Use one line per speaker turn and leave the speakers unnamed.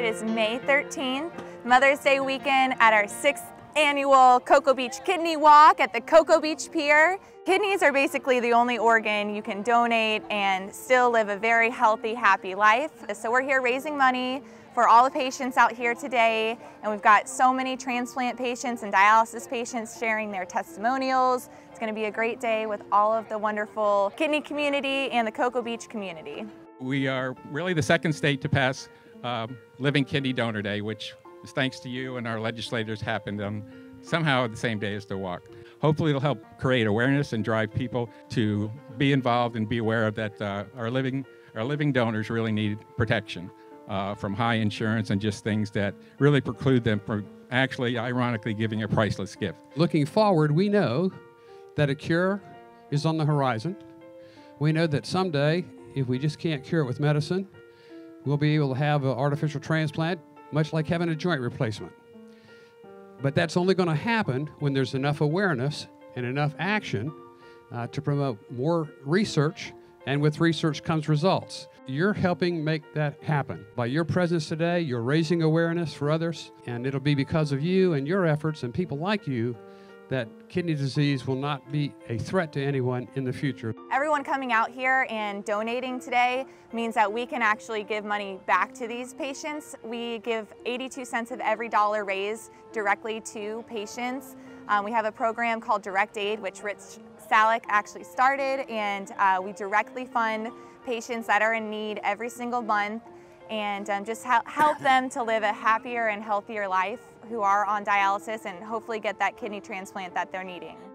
is May 13th, Mother's Day weekend at our 6th annual Cocoa Beach Kidney Walk at the Cocoa Beach Pier. Kidneys are basically the only organ you can donate and still live a very healthy, happy life. So we're here raising money for all the patients out here today, and we've got so many transplant patients and dialysis patients sharing their testimonials. It's going to be a great day with all of the wonderful kidney community and the Cocoa Beach community.
We are really the second state to pass Living Kidney Donor Day, which is thanks to you and our legislators happened on somehow the same day as the walk. Hopefully it'll help create awareness and drive people to be involved and be aware of that our living donors really need protection from high insurance and just things that really preclude them from actually, ironically, giving a priceless gift.
Looking forward, we know that a cure is on the horizon. We know that someday, if we just can't cure it with medicine, we'll be able to have an artificial transplant, much like having a joint replacement. But that's only going to happen when there's enough awareness and enough action to promote more research, and with research comes results. You're helping make that happen. By your presence today, you're raising awareness for others, and it'll be because of you and your efforts and people like you that kidney disease will not be a threat to anyone in the future.
Everyone coming out here and donating today means that we can actually give money back to these patients. We give 82 cents of every dollar raised directly to patients. We have a program called Direct Aid, which Rich Salick actually started, and we directly fund patients that are in need every single month, and just help them to live a happier and healthier life who are on dialysis and hopefully get that kidney transplant that they're needing.